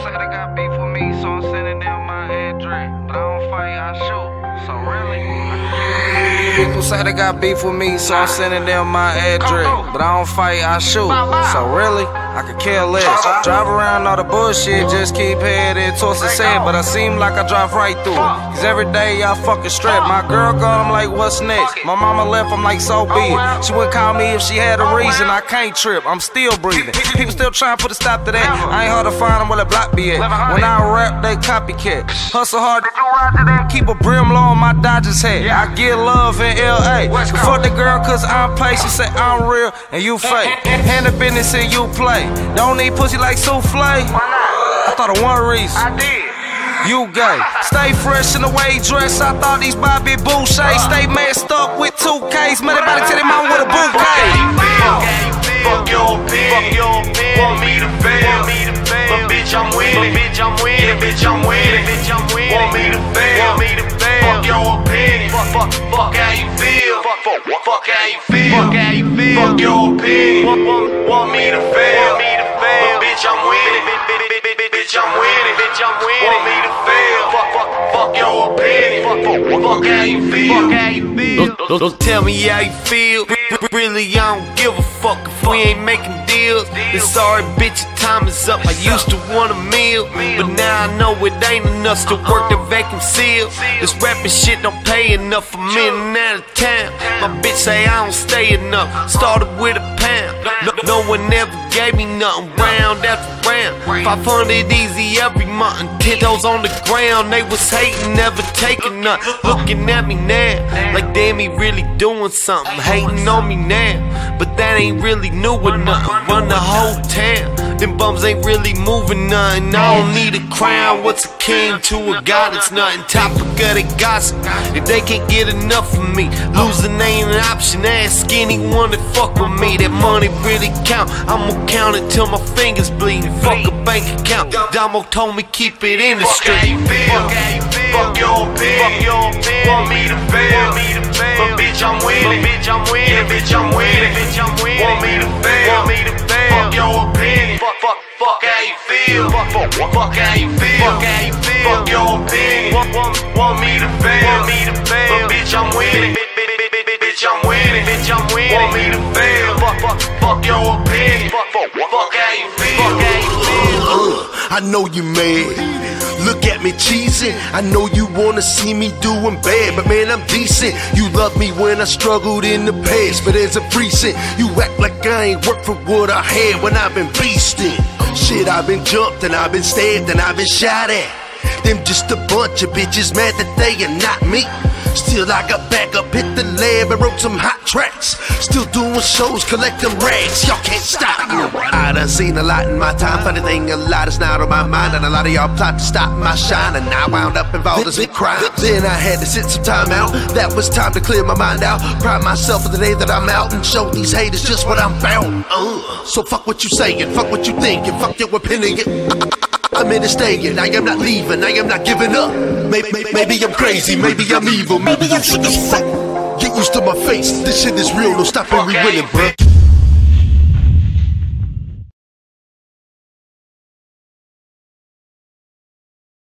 say they got beef with me, so I'm sending them my address. But I don't fight, I shoot. So really, people say they got beef with me, so I'm sending them my address. But I don't fight, I shoot. So really, I could care less. Drive around all the bullshit, just keep headed towards the set. But I seem like I drive right through it, cause every day I fucking strap. My girl gone, I'm like, what's next? My mama left, I'm like, so be it. She would call me if she had a reason. I can't trip, I'm still breathing. People still trying to put a stop to that. I ain't hard to find them where the block be at. When I rap, they copycat. Hustle hard, keep a brim low on my Dodgers hat. I get love in LA. Fuck the girl cause I'm paid. She say I'm real and you fake. Hand the business and you play. Don't need pussy like souffle. I thought of one reason. I did. You gay. Stay fresh in the way you dress. I thought these Bobby Boucher. Stay messed up with 2Ks. Man, everybody tell him I'm with a bouquet. Fuck your opinion. Want me to fail. But bitch, I'm winning. Bitch, I'm winning. Bitch, I'm winning. Want me to fail. Fuck your opinion. Fuck how you feel. Fuck how you feel. Fuck your opinion. Want me to fail. But bitch, I'm winning. Bitch, I'm winning. Want me to fail. Fuck your opinion. Fuck how you feel. Don't tell me how you feel. Really, I don't give a fuck if we ain't making deals. It's sorry, bitch, your time is up. I used to want a meal, but now I know it ain't enough. Still work the vacuum seal. This rapping shit don't pay enough. I'm in and out of town. My bitch say I don't stay enough. Started with a pound. No one ever gave me nothing. Round after round, 500 easy every month. 10 toes on the ground. They was hating, never taking nothing. Looking at me now, like damn, he really doing something. Hating on me now, but that ain't really new or nothing. Run the whole town, them bums ain't really moving nothing. I don't need a crown, what's a king to a god? It's nothing. Topic of the gossip, if they can't get enough of me, losing ain't an option. Ask anyone that fuck with me. That money really count, I'ma count it till my fingers bleed. Fuck a bank account, Damo told me keep it in the street. Fuck your opinion. Want me to fail. But bitch, I'm winning. Bitch, I'm winning. Want me to fail. Fuck your opinion. Fuck how you feel. Fuck how you feel. Fuck your opinion. Want me to fail. But bitch, I'm winning. Bitch, I'm winning. Want me to fail. Fuck your opinion. Fuck how you feel. I know you mad. Look at me cheesing. I know you wanna see me doing bad, but man, I'm decent. You love me when I struggled in the past, but as a recent, you act like I ain't worked for what I had when I've been beastin'. Shit, I've been jumped and I've been stabbed and I've been shot at. Them just a bunch of bitches mad that they are not me. Still I got back up, hit the lab and wrote some hot tracks. Still doing shows, collecting rags, y'all can't stop me. I done seen a lot in my time. Funny thing, a lot is not on my mind, and a lot of y'all plot to stop my shine, and I wound up involved in some crime. Then I had to sit some time out. That was time to clear my mind out. Pride myself for the day that I'm out and show these haters just what I'm about. So fuck what you saying, fuck what you thinking, fuck your opinion. I'm in a staying, I am not leaving, I am not giving up. Maybe I'm crazy, maybe I'm evil, maybe I'm shit as fuck. Get used to my face, this shit is real, no stopping, we winning, bruh.